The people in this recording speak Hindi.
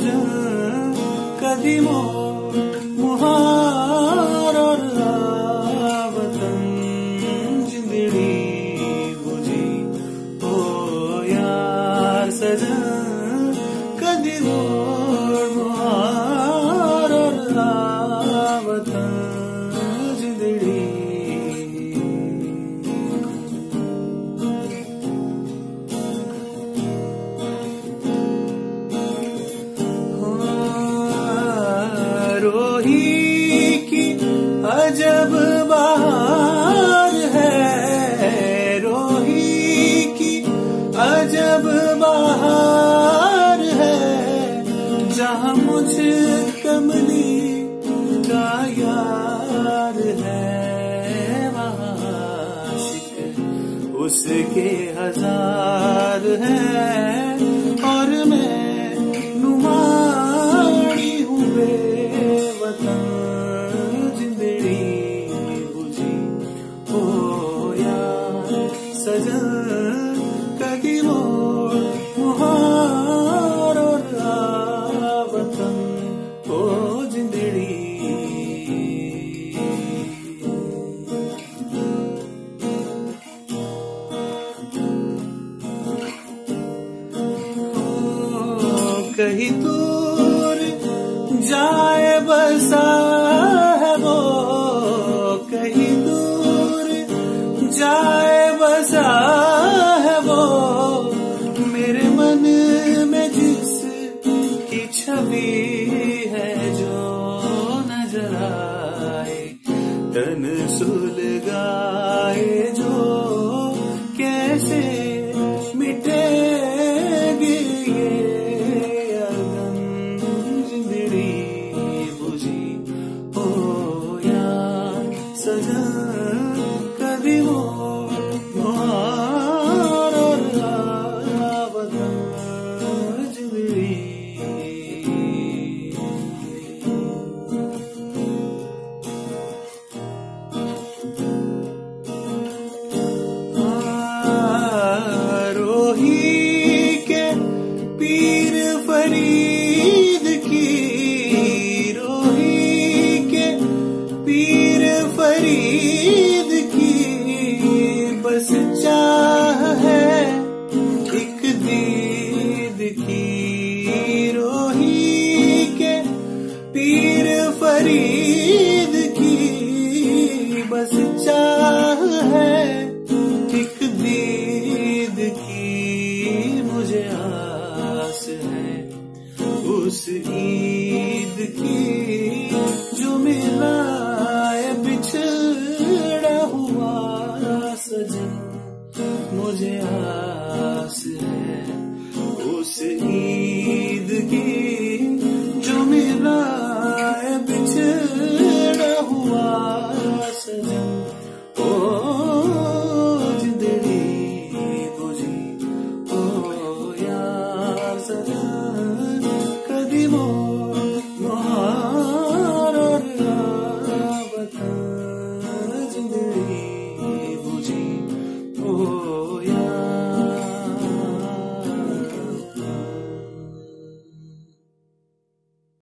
सजन कदीमों मुहार और वतन जिंदड़ी बुझी ओ यार सजन कदीमों मुहार और वतन जिंदड़ी रोही की अजब बहार है, रोही की अजब बहार है, जहाँ मुझ कमली का यार है, वहाँ आशिक उसके हजार हैं और मैं नुमारी हूँ बेवतन जिंदड़ी बुझी ओ यार सजन कदीमों मुहार और वतन ओ जिंदड़ी कहीं दूर जाए बसा है वो, कहीं दूर जाए बसा है वो, मेरे मन में जिस की छवि है जो नजर आए, तन सुलगाए जो कैसे मिटेगी ये अगन जिंदड़ी बुझी ओ यार सजन कदीमों मुहार और वतन जिंदड़ी रोही के पीर फरीद की, रोही के पीर फरीद की बस चाह है एक दीद की, रोही के पीर फरीद की बस चाह है एक दीद की, मुझे आस है उस ईद की जो मिला